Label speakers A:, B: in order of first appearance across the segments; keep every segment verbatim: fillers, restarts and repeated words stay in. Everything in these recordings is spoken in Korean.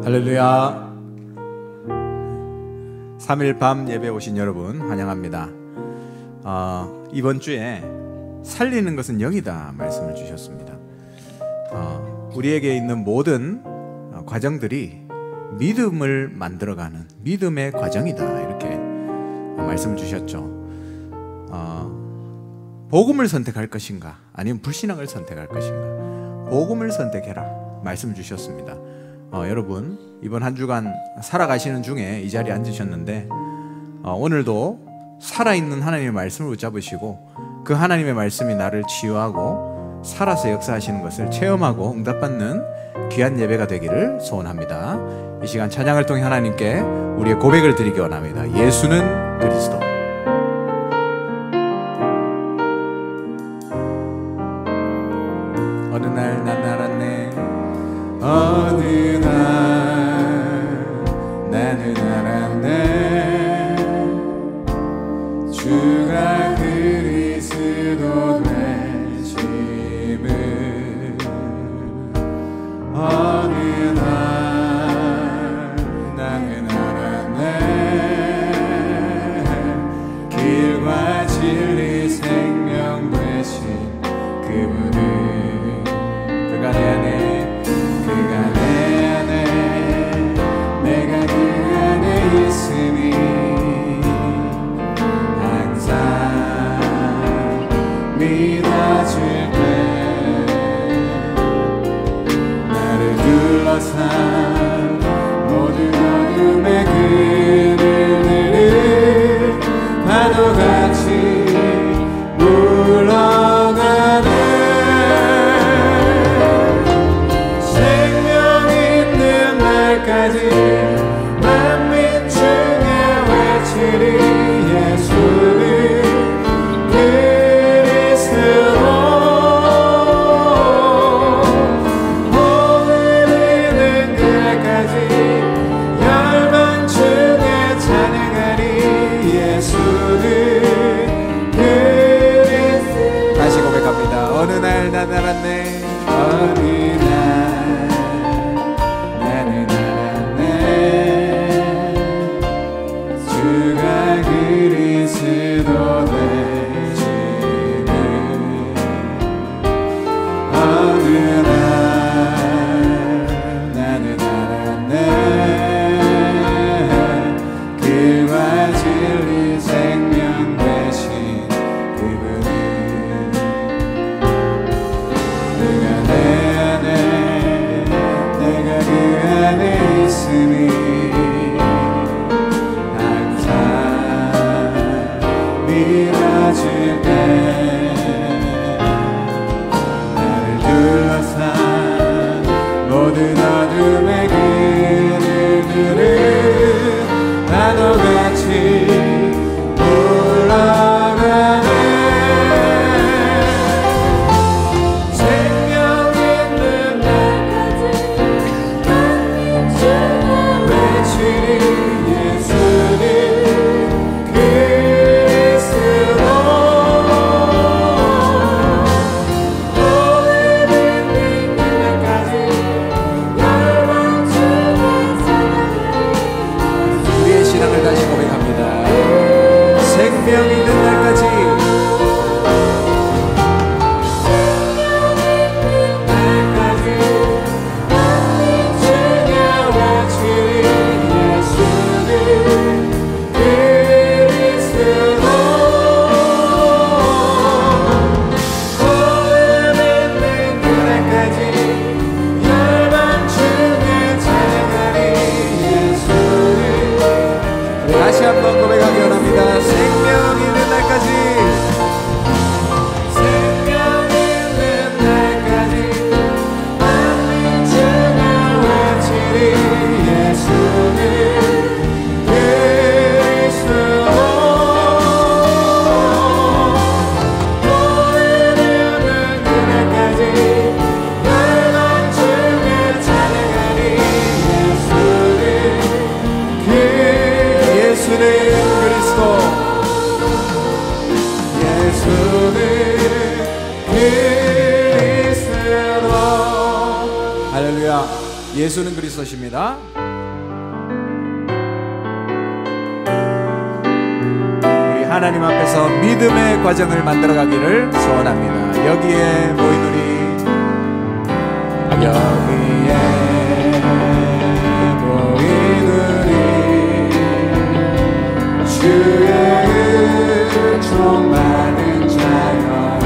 A: 할렐루야. 삼 일 밤 예배 오신 여러분 환영합니다. 어, 이번 주에 살리는 것은 영이다 말씀을 주셨습니다. 어, 우리에게 있는 모든 어, 과정들이 믿음을 만들어가는 믿음의 과정이다, 이렇게 어, 말씀을 주셨죠. 어, 복음을 선택할 것인가 아니면 불신앙을 선택할 것인가, 복음을 선택해라 말씀 주셨습니다. 어, 여러분 이번 한 주간 살아가시는 중에 이 자리에 앉으셨는데 어, 오늘도 살아있는 하나님의 말씀을 붙잡으시고 그 하나님의 말씀이 나를 치유하고 살아서 역사하시는 것을 체험하고 응답받는 귀한 예배가 되기를 소원합니다. 이 시간 찬양을 통해 하나님께 우리의 고백을 드리기 원합니다. 예수는 그리스도. 어느 날 난 알았네, 어느 날 나는 알았네, 주가 그리스도 되심을. 어느 날 나는 알았네, 길과 진리 생명 되신 그분을. 그가 내 안에, 그가 내 안에, 내가 그 안에 있으니 항상 믿어줄 때 나를 둘러싼 모든 어둠의 그늘들을 파도같이 물러가네. 만민 중에 외치리 예수는 그리스도. 오늘은 그날까지 열방 중에 찬양하리 예수는 그리스도. 다시 고백합니다. 어느 날 난 알았네, 어느 날 그리스도 되시는. 어느 날 나는 알았네, 길과 진리 생명 되신 그분을. 예수는 그리스도십니다. 우리 하나님 앞에서 믿음의 과정을 만들어가기를 소원합니다. 여기에 모인 우리 여기에 모인 우리 주의 은총 많은 자여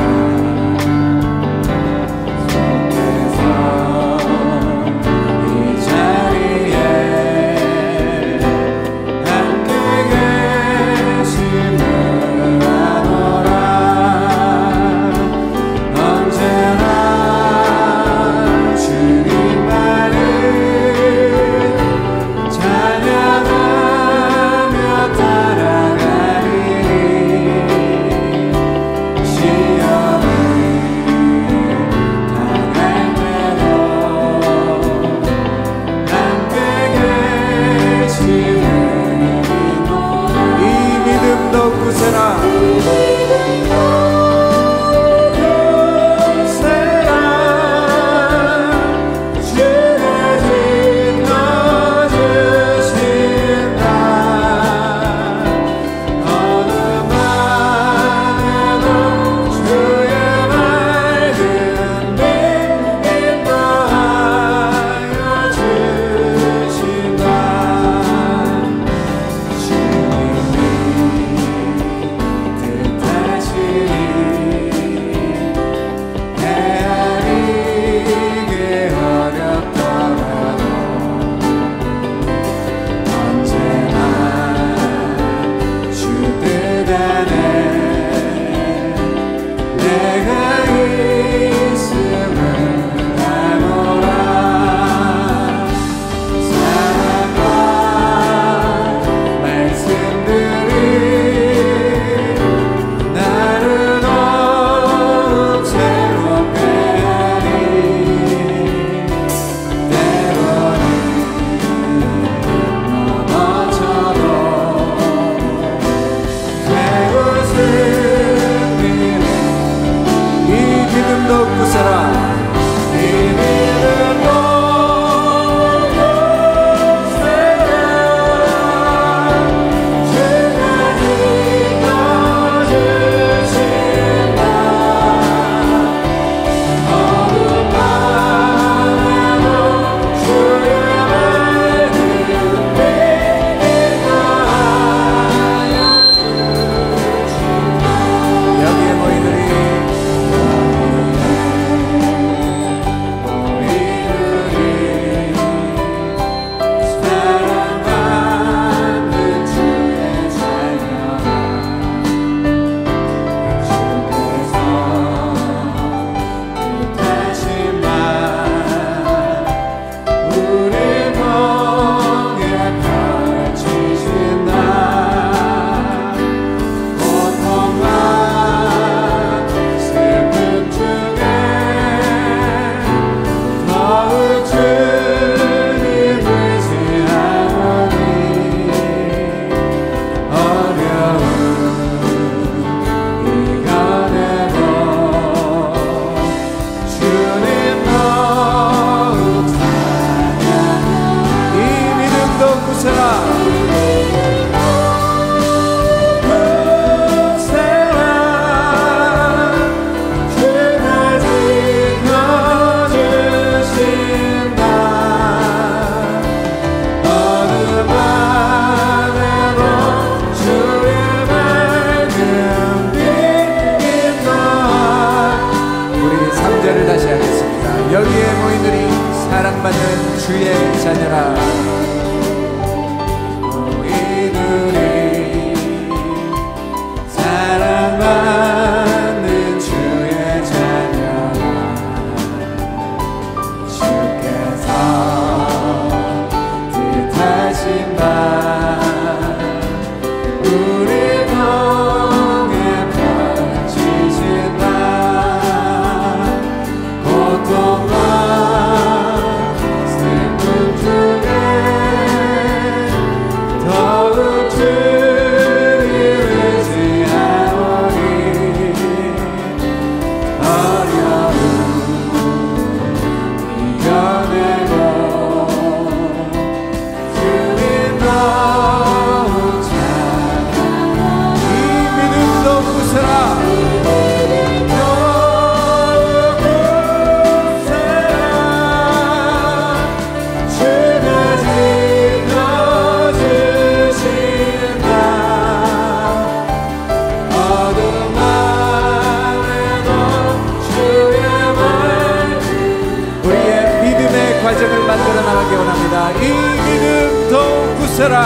A: 높여라.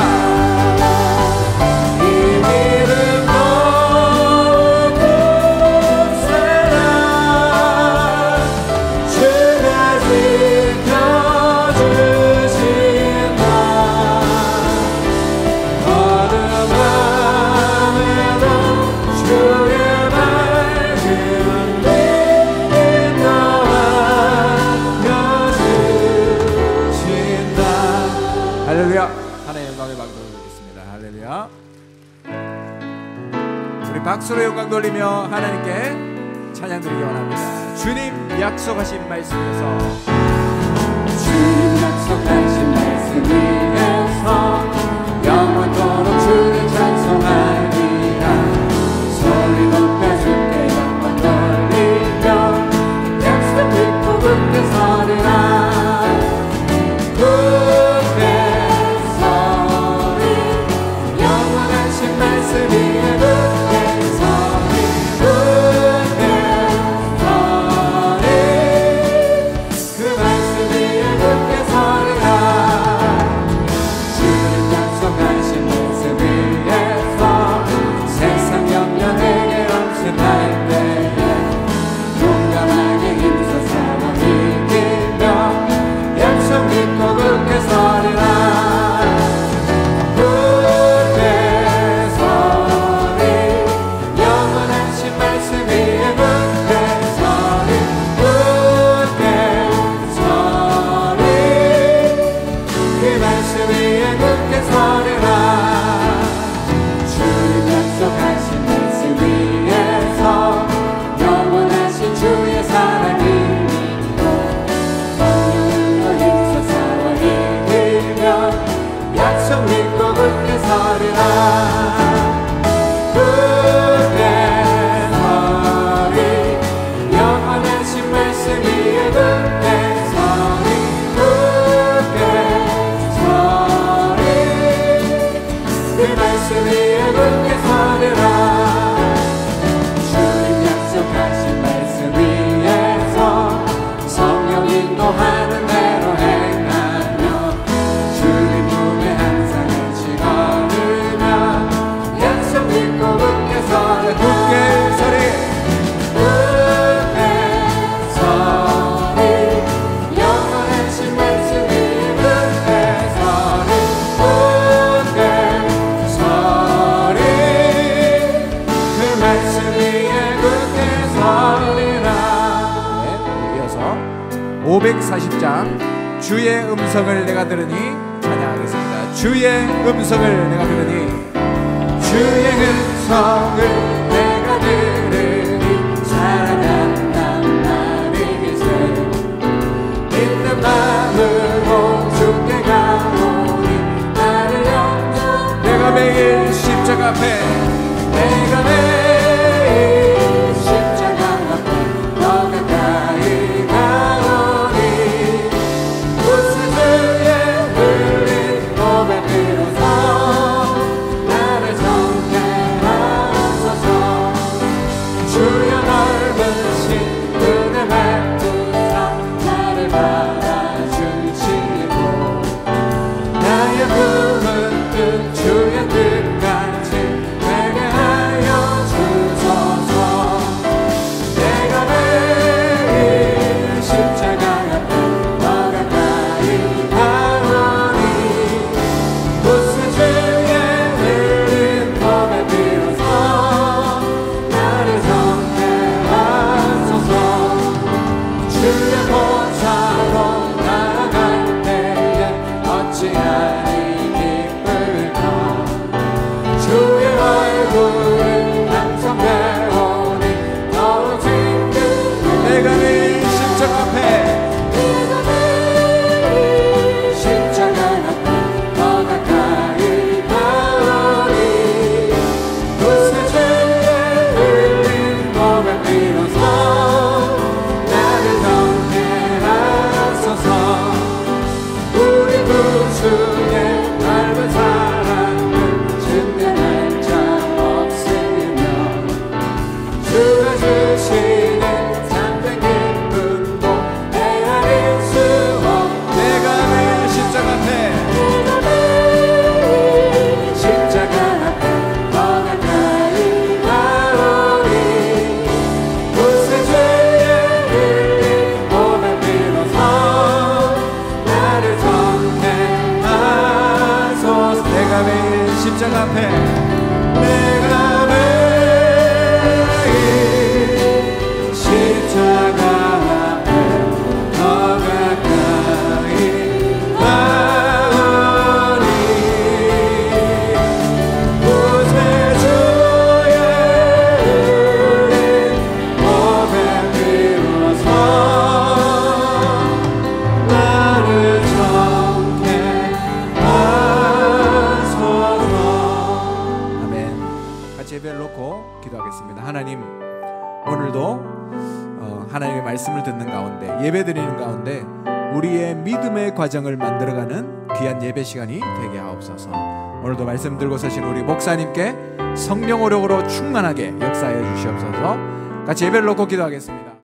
A: 박수로 영광 돌리며 하나님께 찬양 드리기 원합니다. 주님 약속하신 말씀에서
B: 주님 약속하신 말씀 위에서 영원토록 주를 찬송하리라. 소리 높여 주께 영광 돌리며 약속 믿고 굳게 서리라. 굳게 서리 영원하신 말씀 위에
A: 오백사십 장 주의 음성을 내가 들으니 찬양하겠습니다. 주의 음성을 내가 들으니
B: 주의 음성을 내가 들으니 살아간단 말이세. 믿는 마음으로 주께 가오니 나를 영접.
A: 내가 매일 십자가 앞에
B: 내가 매일 십자가 앞에 너 가까이 가오니 무슨 주의 흘린 고백으로서 나를 정죄하소서.
A: 오늘도 어, 하나님의 말씀을 듣는 가운데 예배드리는 가운데 우리의 믿음의 과정을 만들어가는 귀한 예배 시간이 되게 하옵소서. 오늘도 말씀 들고 서신 우리 목사님께 성령 오력으로 충만하게 역사해 주시옵소서. 같이 예배를 놓고 기도하겠습니다.